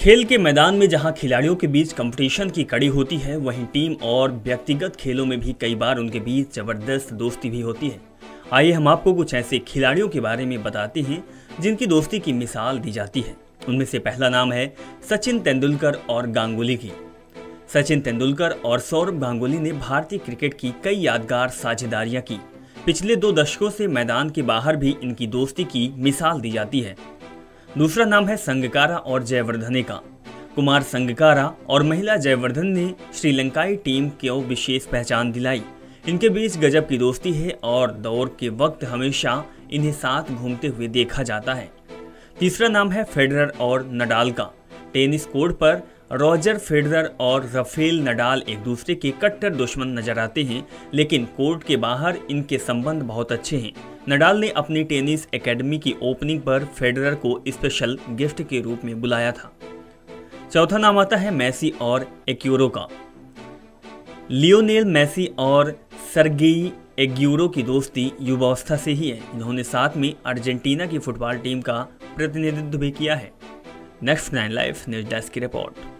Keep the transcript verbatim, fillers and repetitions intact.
खेल के मैदान में जहां खिलाड़ियों के बीच कंपटीशन की कड़ी होती है, वहीं टीम और व्यक्तिगत खेलों में भी कई बार उनके बीच जबरदस्त दोस्ती भी होती है। आइए हम आपको कुछ ऐसे खिलाड़ियों के बारे में बताते हैं जिनकी दोस्ती की मिसाल दी जाती है। उनमें से पहला नाम है सचिन तेंदुलकर और गांगुली की। सचिन तेंदुलकर और सौरव गांगुली ने भारतीय क्रिकेट की कई यादगार साझेदारियां की। पिछले दो दशकों से मैदान के बाहर भी इनकी दोस्ती की मिसाल दी जाती है। दूसरा नाम है संगकारा और जयवर्धने का। कुमार संगकारा और महिला जयवर्धन ने श्रीलंकाई टीम को विशेष पहचान दिलाई। इनके बीच गजब की दोस्ती है और दौड़ के वक्त हमेशा इन्हें साथ घूमते हुए देखा जाता है। तीसरा नाम है फेडरर और नडाल का। टेनिस कोर्ट पर रॉजर फेडरर और राफेल नडाल एक दूसरे के कट्टर दुश्मन नजर आते हैं, लेकिन कोर्ट के बाहर इनके संबंध बहुत अच्छे हैं। नडाल ने अपनी टेनिस एकेडमी की ओपनिंग पर फेडरर को स्पेशल गिफ्ट के रूप में बुलाया था। चौथा नाम आता है मेसी और एग्यूरो का। लियोनेल मेसी और सर्गेई एग्यूरो की दोस्ती युवावस्था से ही है। इन्होंने साथ में अर्जेंटीना की फुटबॉल टीम का प्रतिनिधित्व भी किया है। Next nine live news desk की रिपोर्ट।